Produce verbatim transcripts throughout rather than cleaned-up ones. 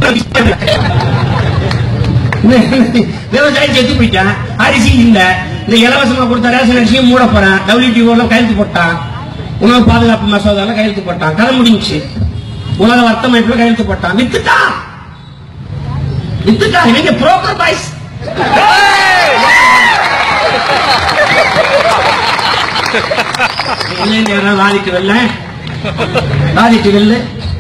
விவசாயம் செத்து போயிட்டான், அரிசி இல்ல, இந்த இலவசமா கொடுத்த ரேஷன் அரிசியும் மூட போறான், டபிள்யூடிஓ கையெழுத்து போட்டான், உணவு பாதுகாப்பு மசோதால கையெழுத்து போட்டான், கதை முடிஞ்சு. உலக வர்த்தக அமைப்புல கையெழுத்து போட்டான், வித்துட்டான் வித்துட்டான். இவங்க புரோக்கர் பாய்ஸ். வாதிட்டு வெல்ல வாதிட்டு வெல்ல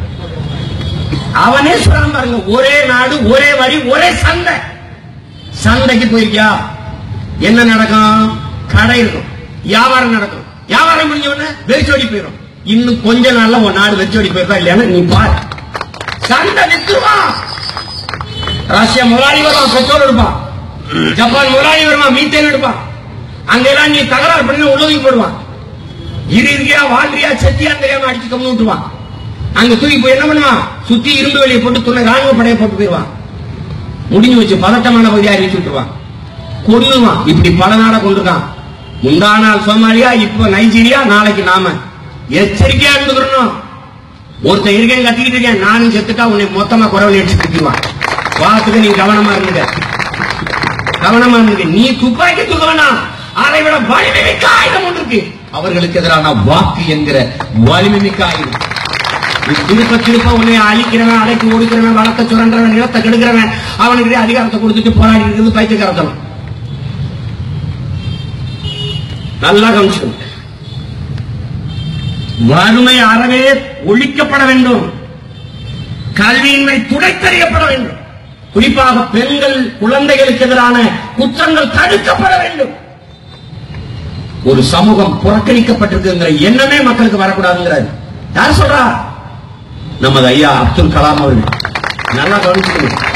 அவனே சொல்றான் பாருங்க, ஒரே நாடு ஒரே வரி ஒரே சந்தை. சந்தைக்கு போயிருக்கியா? என்ன நடக்கும்? கடை இருக்கும், வியாபாரம் நடக்கும். வியாபாரம் முடிஞ்ச உடனே வெறிச்சோடி போயிடும். இன்னும் கொஞ்ச நாள்ல உன் நாடு வெறிச்சோடி போயிருக்கா இல்லையா நீ பாரு. சந்தை வித்துருவான். ரஷ்யா முதலாளி வருவான், பெட்ரோல் எடுப்பான். ஜப்பான் முதலாளி வருவான், மீத்தேன் எடுப்பான். அங்கெல்லாம் நீ தகராறு பண்ணி உதவி போடுவான். இரு இருக்கியா வாழ்றியா செத்தியா தெரியாம அடிச்சு கம்மி விட்டுவான். அங்க தூக்கி போய் என்ன பண்ணுவான்? சுத்தி இரும்பு வெளியே போட்டு துணை ராணுவ படையை போட்டு போயிடுவான். முடிஞ்சு வச்சு பதட்டமான பகுதியா அறிவிச்சு விட்டுருவான், கொண்டுவான். இப்படி பல நாட கொண்டிருக்கான். முந்தா நாள் சோமாலியா, இப்ப நைஜீரியா, நாளைக்கு நாம. எச்சரிக்கையா இருந்துக்கணும். ஒருத்தன் இருக்கேன் கத்திக்கிட்டு இருக்கேன், நானும் செத்துட்டா உன்னை மொத்தமா குறவழி அடிச்சு திட்டுவான். பார்த்துக்க நீ கவனமா இருந்துங்க, கவனமா இருந்துங்க. நீ துப்பாக்கி தூக்க வேணாம், அதை விட வலிமை மிக்க ஆயுதம் ஒன்று இருக்கு. அவர்களுக்கு எதிரான வாக்கு என்கிற வலிமை மிக்க ஆயுதம். திருப்ப திருப்ப உன்னை அழிக்கிறவன், அடைக்கு ஒடுக்கிறவன், வளர்த்த சுரண்டவன், நிலத்தை கெடுக்கிறவன், அவனுக்கு அதிகாரத்தை கொடுத்துட்டு போராடி இருக்கிறது பைத்தியக்காரத்தனம். நல்லா கவனிச்சுக்கணும். வறுமை அறவே ஒழிக்கப்பட வேண்டும். கல்வியின்மை துடைத்தறியப்பட வேண்டும். குறிப்பாக பெண்கள், குழந்தைகளுக்கு எதிரான குற்றங்கள் தடுக்கப்பட வேண்டும். ஒரு சமூகம் புறக்கணிக்கப்பட்டிருக்குங்கிற எண்ணமே மக்களுக்கு வரக்கூடாதுங்கிறார். யார் சொல்றா? நமது ஐயா அப்துல் கலாம் அவர்கள். நல்லா கவனிச்சுக்கணும்.